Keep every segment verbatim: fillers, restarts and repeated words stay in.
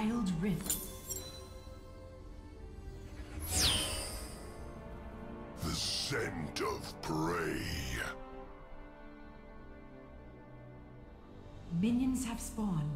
Wild Rift. The scent of prey. Minions have spawned.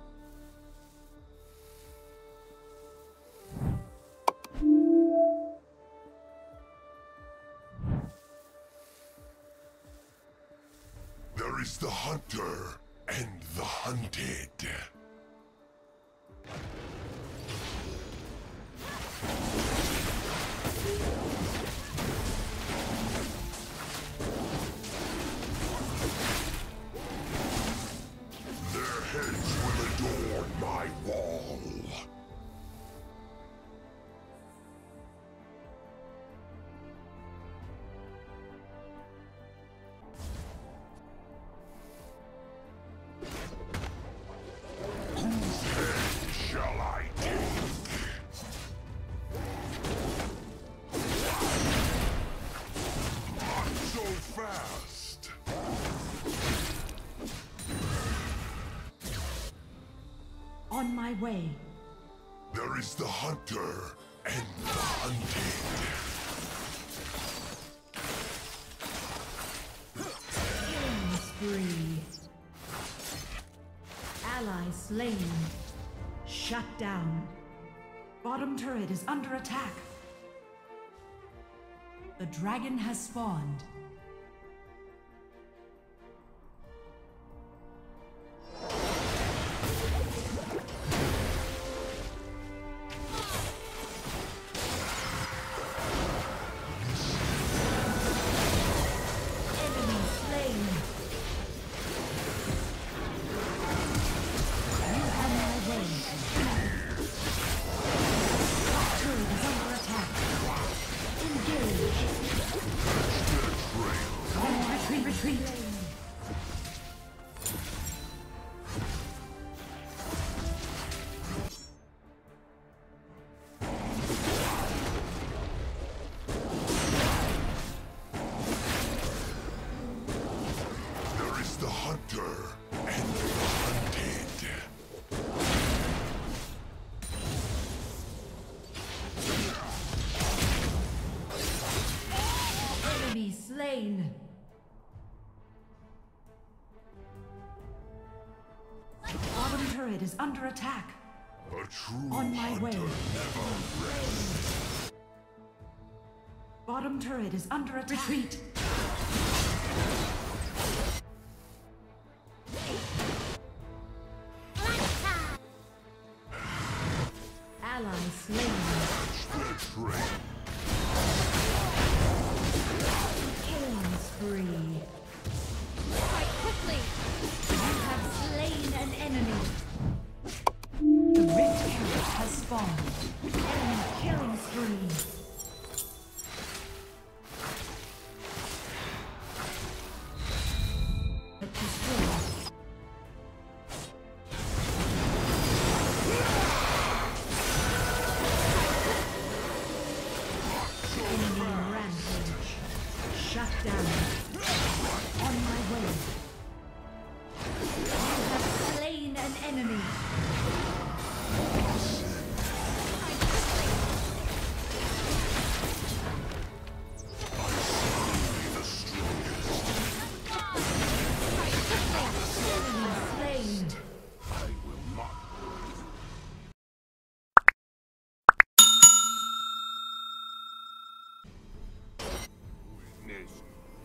There is the hunter and the hunted. Their heads will adorn my wall. Whose head shall I take? Not so fast. On my way. There is the hunter and the hunted. Killing spree. Ally slain. Shut down. Bottom turret is under attack. The dragon has spawned. Slain. Bottom turret is under attack. A true On my hunter way. never rests. Bottom turret is under attack. Retreat. Ally slain. The train. Killing spree. Fight quickly! You have slain an enemy. The Rift Carrot has spawned. Enemy killing spree. It destroyed. Enemy rampage. Shut down. On my way. You have slain an enemy. The strongest. Enemy slain. I will not. Witness.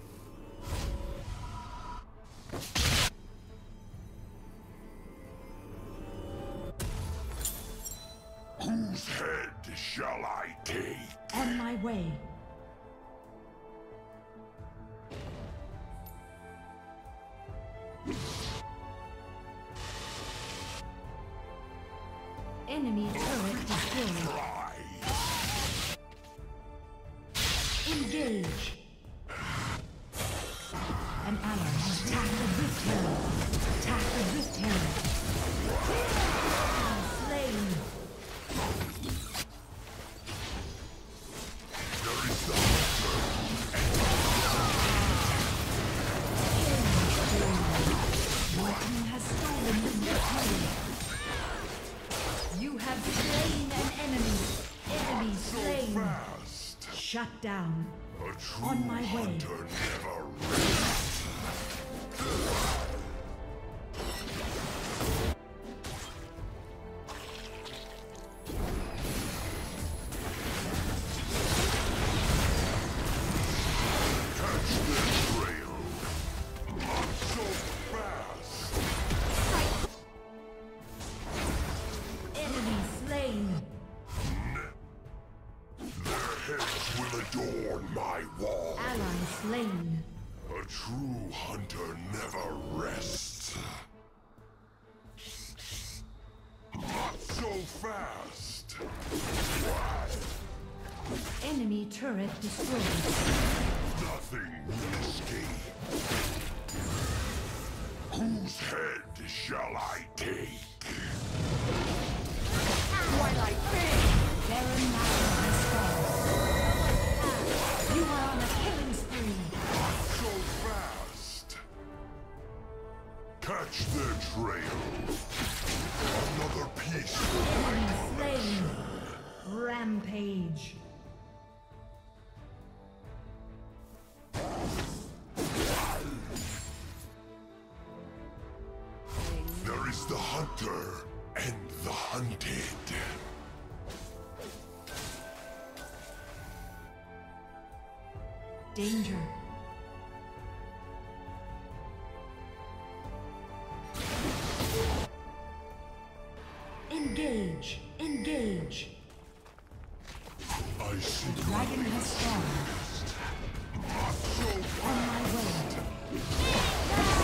Whose head shall I take? On my way. Enemy turret destroyed. Rise. Engage. An ally has attacked the Rift Herald. Attack the Rift Herald. Slain. There is the hunter Your team has stolen the victory. You fast. Shut down. A true On my way. hunter never rests. Catch the trail. Not so fast. Enemy slain. Their heads will adorn my wall. Ally slain. A true hunter never rests. Not so fast. Enemy turret destroyed. Nothing will escape. Whose head shall I take? Twilight Bay. Baron Nashor has fallen. You are on a killing spree. Not so fast. Catch their trail. Another piece for my Enemy slain. collection. Rampage. There is the hunter and the hunted. Danger. Engage. Engage. I see The dragon has spawned. not so On my way.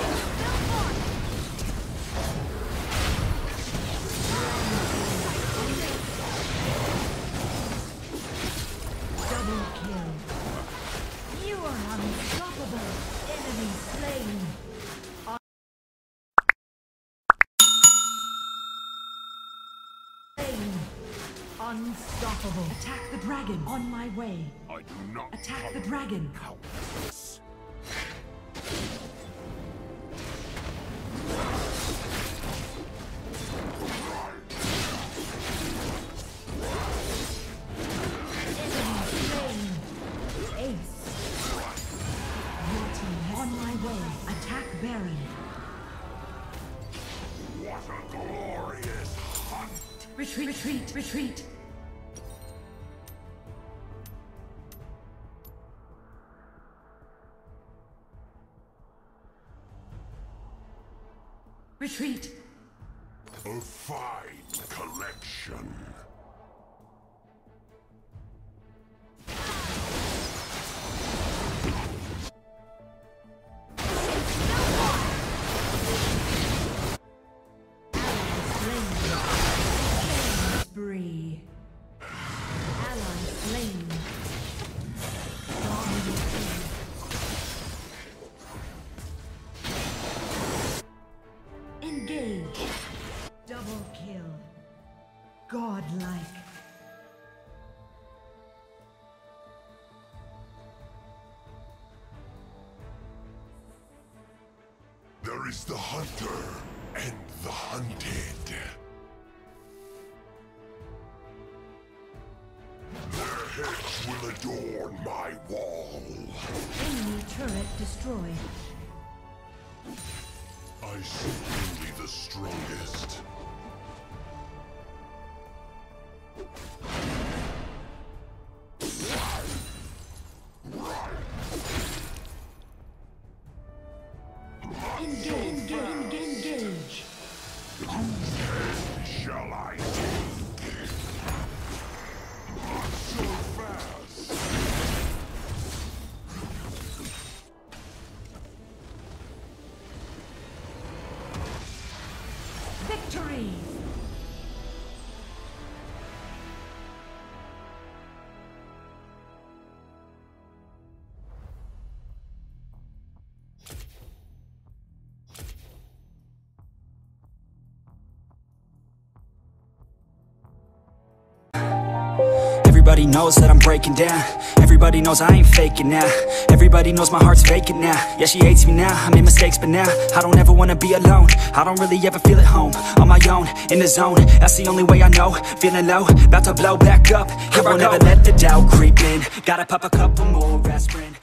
Double kill. You are unstoppable. Enemy slain. Slain. Unstoppable. Attack the dragon. On my way. I do not Attack the dragon. cowardice. Enemy slain. Ace. Your team on my way. Attack Baron. What a glorious hunt! Retreat, retreat, retreat. Retreat. A fine collection. Spree. Ally slain. Dominating. Engage. Double kill. Godlike. There is the hunter and the hunted. Their heads will adorn my wall. Enemy turret destroyed. I see only the strongest. Engage, engage, engage. Whose head shall I take? Not so fast. Victory! Everybody knows that I'm breaking down. Everybody knows I ain't faking now. Everybody knows my heart's vacant now. Yeah, she hates me now, I made mistakes but now I don't ever wanna be alone. I don't really ever feel at home on my own. phone, in the zone, that's the only way I know. Feeling low, about to blow back up. I won't ever let the doubt creep in. Gotta pop a couple more aspirin.